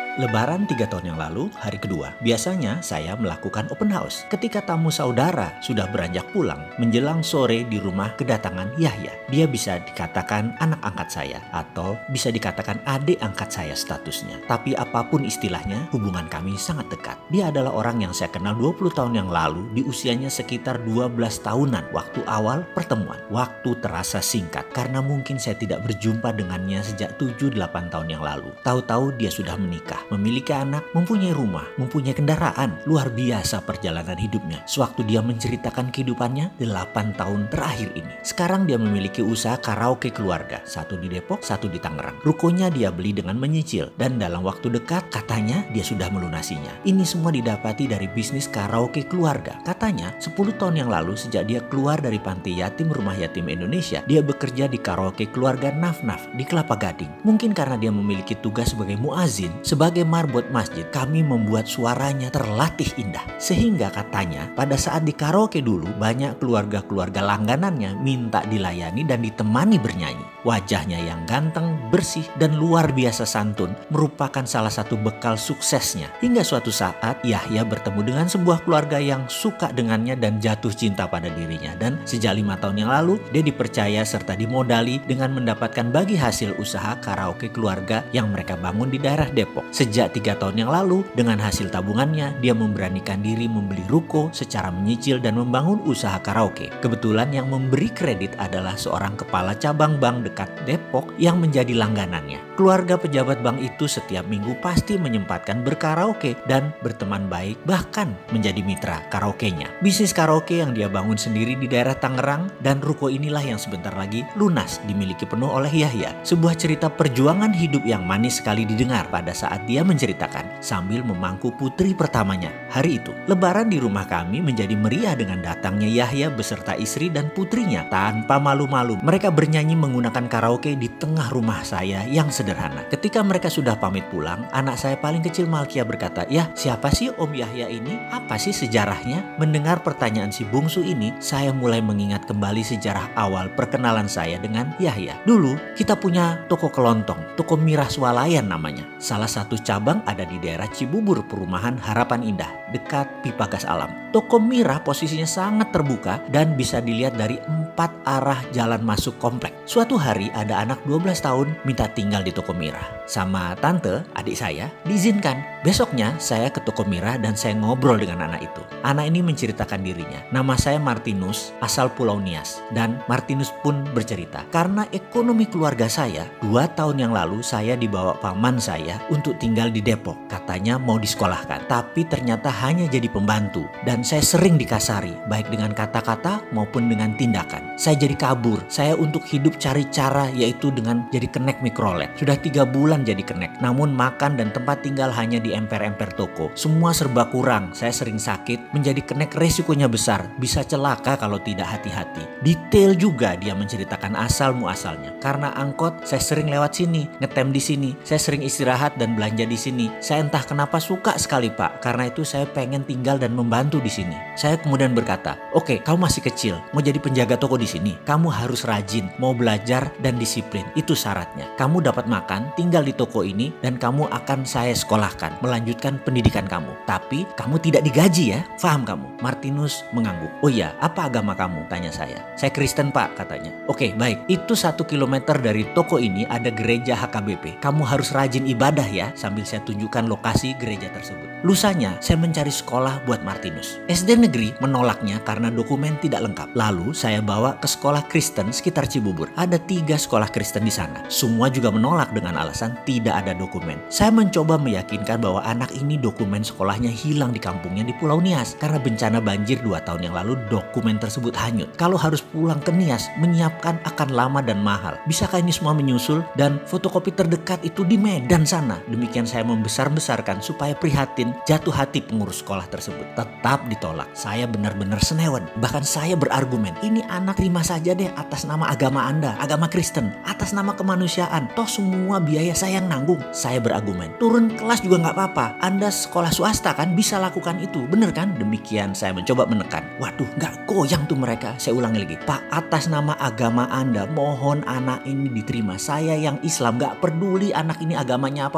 Lebaran 3 tahun yang lalu, hari kedua, biasanya saya melakukan open house. Ketika tamu saudara sudah beranjak pulang, menjelang sore di rumah kedatangan Yahya. Dia bisa dikatakan anak angkat saya, atau bisa dikatakan adik angkat saya statusnya. Tapi apapun istilahnya, hubungan kami sangat dekat. Dia adalah orang yang saya kenal 20 tahun yang lalu, di usianya sekitar 12 tahunan, waktu awal pertemuan. Waktu terasa singkat, karena mungkin saya tidak berjumpa dengannya sejak 7-8 tahun yang lalu. Tahu-tahu dia sudah menikah, memiliki anak, mempunyai rumah, mempunyai kendaraan. Luar biasa perjalanan hidupnya. Sewaktu dia menceritakan kehidupannya 8 tahun terakhir ini. Sekarang dia memiliki usaha karaoke keluarga. Satu di Depok, satu di Tangerang. Rukonya dia beli dengan menyicil. Dan dalam waktu dekat katanya dia sudah melunasinya. Ini semua didapati dari bisnis karaoke keluarga. Katanya 10 tahun yang lalu sejak dia keluar dari panti yatim Rumah Yatim Indonesia, dia bekerja di karaoke keluarga Naf-Naf di Kelapa Gading. Mungkin karena dia memiliki tugas sebagai muazin, sebagai marbot masjid, kami membuat suaranya terlatih indah. Sehingga katanya pada saat di karaoke dulu banyak keluarga-keluarga langganannya minta dilayani dan ditemani bernyanyi. Wajahnya yang ganteng, bersih, dan luar biasa santun merupakan salah satu bekal suksesnya. Hingga suatu saat Yahya bertemu dengan sebuah keluarga yang suka dengannya dan jatuh cinta pada dirinya. Dan sejak 5 tahun yang lalu dia dipercaya serta dimodali dengan mendapatkan bagi hasil usaha karaoke keluarga yang mereka bangun di daerah Depok. Sejak 3 tahun yang lalu, dengan hasil tabungannya, dia memberanikan diri membeli ruko secara menyicil dan membangun usaha karaoke. Kebetulan yang memberi kredit adalah seorang kepala cabang bank dekat Depok yang menjadi langganannya. Keluarga pejabat bank itu setiap minggu pasti menyempatkan berkaraoke dan berteman baik, bahkan menjadi mitra karaokenya. Bisnis karaoke yang dia bangun sendiri di daerah Tangerang, dan ruko inilah yang sebentar lagi lunas dimiliki penuh oleh Yahya. Sebuah cerita perjuangan hidup yang manis sekali didengar pada saat dia menceritakan sambil memangku putri pertamanya. Hari itu, Lebaran di rumah kami menjadi meriah dengan datangnya Yahya beserta istri dan putrinya. Tanpa malu-malu, mereka bernyanyi menggunakan karaoke di tengah rumah saya yang sederhana. Ketika mereka sudah pamit pulang, anak saya paling kecil Malkia berkata, "Yah, siapa sih Om Yahya ini? Apa sih sejarahnya?" Mendengar pertanyaan si bungsu ini, saya mulai mengingat kembali sejarah awal perkenalan saya dengan Yahya. Dulu, kita punya toko kelontong, toko Mirah Swalayan namanya. Salah satu cabang ada di daerah Cibubur, Perumahan Harapan Indah, dekat Pipa Gas Alam. Toko Mirah posisinya sangat terbuka dan bisa dilihat dari 4 arah jalan masuk komplek. Suatu hari ada anak 12 tahun minta tinggal di toko Mirah. Sama tante, adik saya, diizinkan. Besoknya saya ke toko Mirah dan saya ngobrol dengan anak itu. Anak ini menceritakan dirinya. Nama saya Martinus, asal Pulau Nias. Dan Martinus pun bercerita, karena ekonomi keluarga saya, 2 tahun yang lalu saya dibawa paman saya untuk tinggal di Depok. Katanya mau disekolahkan, tapi ternyata hanya jadi pembantu. Dan saya sering dikasari, baik dengan kata-kata maupun dengan tindakan. Saya jadi kabur. Saya untuk hidup cari cara, yaitu dengan jadi kenek mikrolet. Sudah 3 bulan jadi kenek, namun makan dan tempat tinggal hanya di emper-emper toko. Semua serba kurang. Saya sering sakit, menjadi kenek resikonya besar. Bisa celaka kalau tidak hati-hati. Detail juga dia menceritakan asal muasalnya. Karena angkot, saya sering lewat sini, ngetem di sini. Saya sering istirahat dan belanja di sini. Saya entah kenapa suka sekali, Pak. Karena itu saya pengen tinggal dan membantu di sini. Saya kemudian berkata, "Oke, kamu masih kecil, mau jadi penjaga toko di sini. Kamu harus rajin, mau belajar dan disiplin. Itu syaratnya. Kamu dapat makan, tinggal di toko ini, dan kamu akan saya sekolahkan, melanjutkan pendidikan kamu. Tapi kamu tidak digaji ya, paham kamu?" Martinus mengangguk. "Oh iya, apa agama kamu?" tanya saya. "Saya Kristen, Pak," katanya. "Oke, baik. Itu 1 kilometer dari toko ini ada gereja HKBP. Kamu harus rajin ibadah ya," sambil saya tunjukkan lokasi gereja tersebut. Lusanya, saya mencari sekolah buat Martinus. SD negeri menolaknya karena dokumen tidak lengkap. Lalu saya bawa ke sekolah Kristen sekitar Cibubur. Ada 3 sekolah Kristen di sana. Semua juga menolak dengan alasan tidak ada dokumen. Saya mencoba meyakinkan bahwa anak ini dokumen sekolahnya hilang di kampungnya di Pulau Nias. Karena bencana banjir 2 tahun yang lalu, dokumen tersebut hanyut. Kalau harus pulang ke Nias, menyiapkan akan lama dan mahal. Bisakah ini semua menyusul? Dan fotokopi terdekat itu di Medan sana. Demikian saya membesar-besarkan supaya prihatin, jatuh hati pengurus sekolah tersebut. Tetap ditolak. Saya benar-benar senewan. Bahkan saya berargumen, "Ini anak terima saja deh atas nama agama Anda, agama Kristen, atas nama kemanusiaan. Toh semua biaya saya yang nanggung." Saya berargumen, "Turun kelas juga nggak apa-apa. Anda sekolah swasta kan, bisa lakukan itu. Bener kan?" Demikian saya mencoba menekan. Waduh, nggak goyang tuh mereka. Saya ulangi lagi, "Pak, atas nama agama Anda, mohon anak ini diterima. Saya yang Islam, nggak peduli anak ini agamanya apa. Pokoknya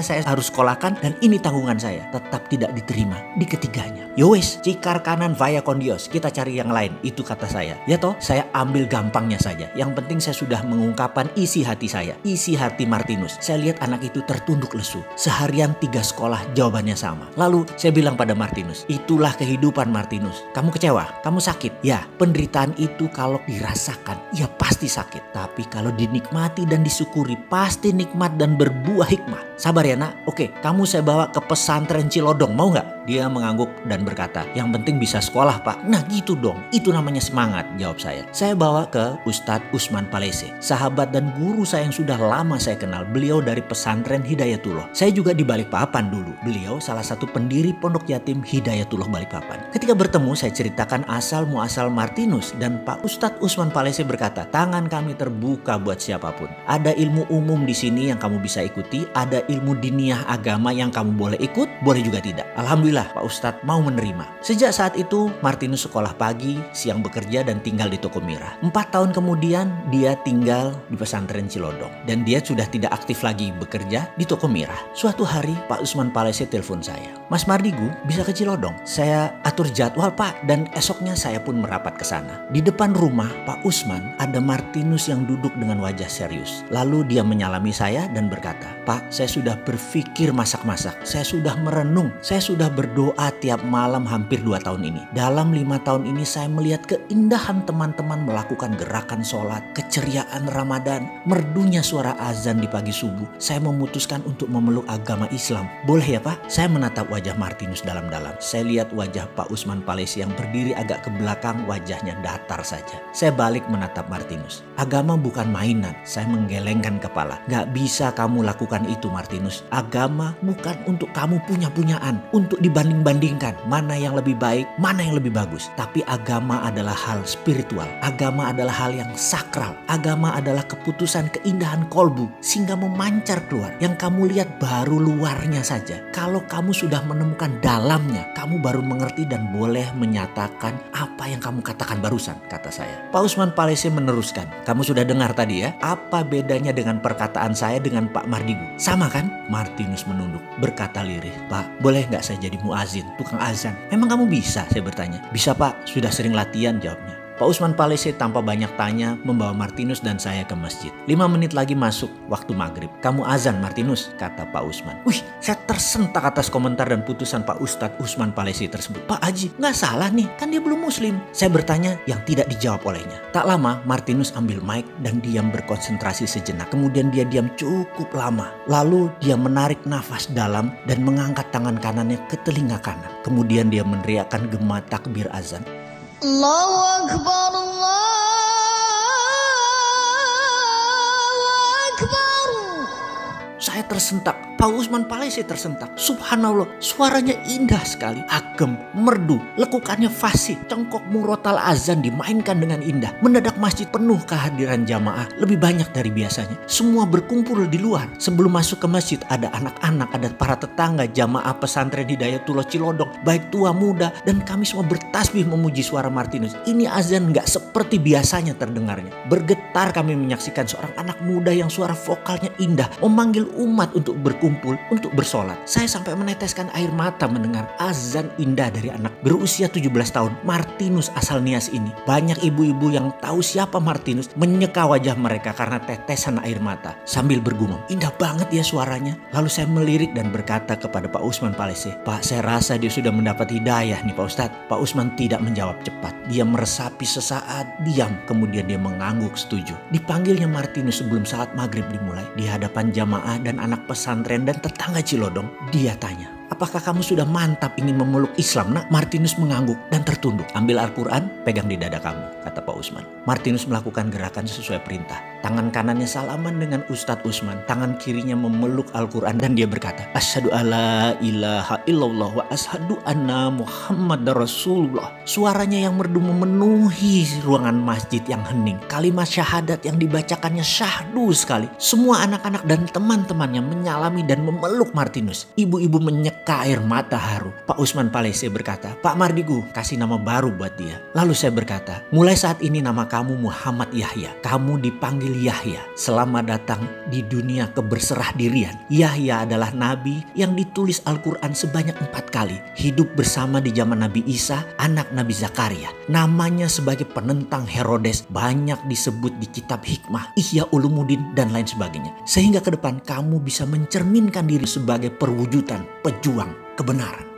saya harus sekolahkan dan ini tanggungan saya. Tetap tidak diterima di ketiganya. Yowes, cikar kanan vaya kondios, kita cari yang lain, itu kata saya. Ya toh, saya ambil gampangnya saja. Yang penting saya sudah mengungkapkan isi hati saya, isi hati Martinus. Saya lihat anak itu tertunduk lesu. Seharian 3 sekolah jawabannya sama. Lalu saya bilang pada Martinus, itulah kehidupan Martinus. Kamu kecewa, kamu sakit. Ya, penderitaan itu kalau dirasakan, ya pasti sakit. Tapi kalau dinikmati dan disyukuri, pasti nikmat dan berbuah hikmah. Sabar ya nak, oke, kamu saya bawa ke pesantren Cilodong, mau nggak? Dia mengangguk dan berkata, yang penting bisa sekolah pak. Nah gitu dong, itu namanya semangat, jawab saya. Saya bawa ke Ustadz Usman Palese, sahabat dan guru saya yang sudah lama saya kenal. Beliau dari pesantren Hidayatullah. Saya juga di Balikpapan dulu. Beliau salah satu pendiri pondok yatim Hidayatullah Balikpapan. Ketika bertemu saya ceritakan asal muasal Martinus dan Pak Ustadz Usman Palese berkata, tangan kami terbuka buat siapapun. Ada ilmu umum di sini yang kamu bisa ikuti, ada ilmu diniyah agama yang kamu boleh ikut, boleh juga tidak. Alhamdulillah Pak Ustadz mau menerima. Sejak saat itu Martinus sekolah pagi, siang bekerja dan tinggal di Toko Mirah. 4 tahun kemudian dia tinggal di pesantren Cilodong dan dia sudah tidak aktif lagi bekerja di Toko Mirah. Suatu hari Pak Usman Palese telepon saya, Mas Mardigu bisa ke Cilodong? Saya atur jadwal Pak dan esoknya saya pun merapat ke sana. Di depan rumah Pak Usman ada Martinus yang duduk dengan wajah serius. Lalu dia menyalami saya dan berkata, Pak, saya sudah berpikir masak-masak, saya sudah merenung, saya sudah berdoa tiap malam hampir 2 tahun ini. Dalam 5 tahun ini saya melihat keindahan teman-teman melakukan gerakan sholat, keceriaan Ramadan, merdunya suara azan di pagi subuh. Saya memutuskan untuk memeluk agama Islam. Boleh ya Pak? Saya menatap wajah Martinus dalam-dalam. Saya lihat wajah Pak Usman Palese yang berdiri agak ke belakang, wajahnya datar saja. Saya balik menatap Martinus. Agama bukan mainan. Saya menggelengkan kepala. Gak bisa kamu lakukan itu Martinus. Agama bukan untuk kamu punya-punyaan, untuk dibanding-bandingkan mana yang lebih baik, mana yang lebih bagus. Tapi agama adalah hal spiritual. Agama adalah hal yang sakral. Agama adalah keputusan keindahan kolbu sehingga memancar keluar. Yang kamu lihat baru luarnya saja. Kalau kamu sudah menemukan dalamnya, kamu baru mengerti dan boleh menyatakan apa yang kamu katakan barusan, kata saya. Pak Usman Palese meneruskan, kamu sudah dengar tadi ya, apa bedanya dengan perkataan saya dengan Pak Mardigu? Sama kan? Martinus menunduk, berkata lirih, Pak, boleh nggak saya jadi muazin, tukang azan? Memang kamu bisa? Saya bertanya. Bisa Pak, sudah sering latihan, jawabnya. Pak Usman Palese tanpa banyak tanya membawa Martinus dan saya ke masjid. 5 menit lagi masuk waktu maghrib. Kamu azan Martinus, kata Pak Usman. Wih, saya tersentak atas komentar dan putusan Pak Ustadz Usman Palese tersebut. Pak Haji, nggak salah nih, kan dia belum muslim. Saya bertanya yang tidak dijawab olehnya. Tak lama Martinus ambil mic dan diam berkonsentrasi sejenak. Kemudian dia diam cukup lama. Lalu dia menarik nafas dalam dan mengangkat tangan kanannya ke telinga kanan. Kemudian dia meneriakkan gema takbir azan. Allahu Akbar, Allahu Akbar. Saya tersentak. Pak Usman Palese tersentak. Subhanallah, suaranya indah sekali. Agem, merdu, lekukannya fasih. Cengkok murotal azan dimainkan dengan indah. Mendadak masjid penuh kehadiran jamaah. Lebih banyak dari biasanya. Semua berkumpul di luar. Sebelum masuk ke masjid ada anak-anak, ada para tetangga, jamaah pesantren Hidayatullah Cilodong. Baik tua muda dan kami semua bertasbih memuji suara Martinus. Ini azan gak seperti biasanya terdengarnya. Bergetar kami menyaksikan seorang anak muda yang suara vokalnya indah. Memanggil umat untuk berkumpul, untuk bersolat. Saya sampai meneteskan air mata mendengar azan indah dari anak berusia 17 tahun. Martinus asal Nias ini. Banyak ibu-ibu yang tahu siapa Martinus menyeka wajah mereka karena tetesan air mata sambil bergumam, indah banget ya suaranya. Lalu saya melirik dan berkata kepada Pak Usman Palese, Pak, saya rasa dia sudah mendapat hidayah nih Pak Ustadz. Pak Usman tidak menjawab cepat. Dia meresapi sesaat, diam, kemudian dia mengangguk setuju. Dipanggilnya Martinus sebelum salat maghrib dimulai. Di hadapan jamaah dan anak pesantren dan tetangga Cilodong, dia tanya, apakah kamu sudah mantap ingin memeluk Islam nak? Martinus mengangguk dan tertunduk. Ambil Al-Quran, pegang di dada kamu, kata Pak Usman. Martinus melakukan gerakan sesuai perintah. Tangan kanannya salaman dengan Ustadz Usman. Tangan kirinya memeluk Al-Quran dan dia berkata, Asyhadu alla ilaha illallah wa asyhadu anna Muhammad Rasulullah. Suaranya yang merdu memenuhi ruangan masjid yang hening. Kalimat syahadat yang dibacakannya syahdu sekali. Semua anak-anak dan teman-temannya menyalami dan memeluk Martinus. Ibu-ibu menyeka Sampai ke air mata haru. Pak Usman Palese berkata, Pak Mardigu kasih nama baru buat dia. Lalu saya berkata, mulai saat ini nama kamu Muhammad Yahya. Kamu dipanggil Yahya. Selamat datang di dunia keberserah dirian. Yahya adalah nabi yang ditulis Al-Quran sebanyak 4 kali. Hidup bersama di zaman Nabi Isa, anak Nabi Zakaria. Namanya sebagai penentang Herodes banyak disebut di kitab hikmah, Ihya Ulumuddin dan lain sebagainya. Sehingga ke depan kamu bisa mencerminkan diri sebagai perwujudan pejuang kebenaran.